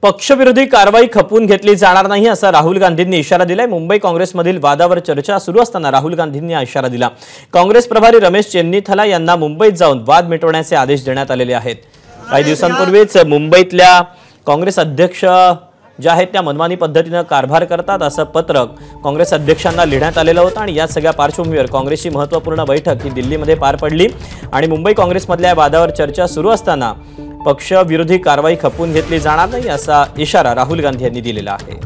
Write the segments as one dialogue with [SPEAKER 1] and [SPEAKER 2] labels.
[SPEAKER 1] पक्षविरोधी कारवाई खपवून घेतली जाणार नाही असा राहुल गांधींनी इशारा दिलाय। मुंबई काँग्रेसमधील वादावर चर्चा सुरू असताना राहुल गांधींनी हा इशारा दिला। काँग्रेस प्रभारी रमेश चेन्नीथला यांना मुंबईत जाऊन वाद मिटवण्याचे आदेश देण्यात आलेले आहेत। काही दिवसांपूर्वीच मुंबईतल्या काँग्रेस अध्यक्ष ज्या आहेत त्या मनमानी पद्धतीने कारभार करतात असं पत्रक काँग्रेस अध्यक्षांना लिहिण्यात आलेलं होतं आणि या सगळ्या पार्श्वभूमीवर काँग्रेसची महत्त्वपूर्ण बैठक ही दिल्लीमध्ये पार पडली आणि मुंबई काँग्रेसमधल्या वादावर चर्चा सुरू असताना पक्षविरोधी कारवाई खपवून घेतली जाणार नाही असा इशारा राहुल गांधी यांनी दिलेला आहे।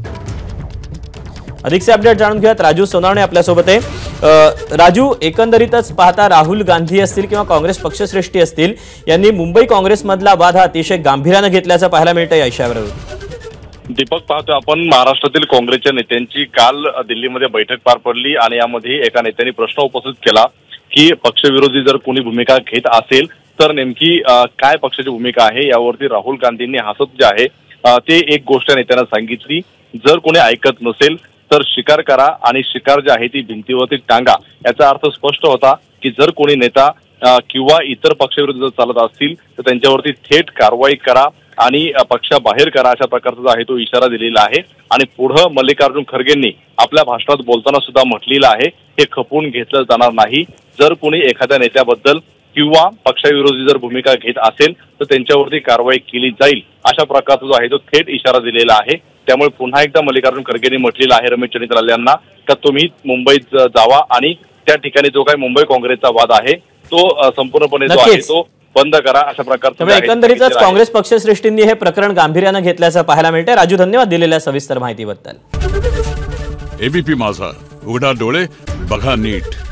[SPEAKER 1] अधिकचे अपडेट जाणून घेऊयात। राजू सोनावणे आपल्यासोबत आहे। राजू, एकंदरीतच पाहता राहुल गांधी असतील किंवा काँग्रेस पक्षश्रेष्ठी असतील यांनी मुंबई काँग्रेसमधला वाद हा अतिशय गांभीर्याने घेतल्याचं पाहायला मिळतं या इशाऱ्यावरून।
[SPEAKER 2] दीपक, पाहतो आपण महाराष्ट्रातील काँग्रेसच्या नेत्यांची काल दिल्लीमध्ये बैठक पार पडली आणि यामध्ये एका नेत्याने प्रश्न उपस्थित केला की पक्षविरोधी जर कोणी भूमिका घेत असेल तर नेमकी काय पक्षाची भूमिका आहे। यावरती राहुल गांधींनी हसत जे आहे ते एक गोष्ट नेत्यांना सांगितली, जर कोणी ऐकत नसेल तर शिकार करा आणि शिकार जे आहे ती भिंतीवरती टांगा। याचा अर्थ स्पष्ट होता की जर कोणी नेता किंवा इतर पक्षविरोधी जर चालत असतील तर त्यांच्यावरती थेट कारवाई करा आणि पक्षाबाहेर करा, अशा प्रकारचा जो आहे तो इशारा दिलेला आहे। आणि पुढे मल्लिकार्जुन खरगेंनी आपल्या भाषणात बोलताना सुद्धा म्हटलेलं आहे हे खपवून घेतलं जाणार नाही। जर कोणी एखाद्या नेत्याबद्दल किंवा पक्षविरोधी जर भूमिका घेत असेल तर त्यांच्यावरती कारवाई केली जाईल, अशा प्रकारचा जो आहे तो थेट इशारा दिलेला आहे। त्यामुळे पुन्हा एकदा मल्लिकार्जुन खरगेंनी म्हटलेलं आहे रमेश चेन्नीथला यांना का तुम्ही मुंबईत जावा आणि त्या ठिकाणी जो काही मुंबई काँग्रेसचा वाद आहे तो संपूर्णपणे जो आहे तो बंद करा, अशा प्रकारचं
[SPEAKER 1] एकंदरीतच काँग्रेस पक्षश्रेष्ठींनी हे प्रकरण गांभीर्याने घेतल्याचं पाहायला मिळतंय। राजू, धन्यवाद दिलेल्या सविस्तर माहितीबद्दल।
[SPEAKER 3] एबीपी माझा, उघडा डोळे बघा नीट।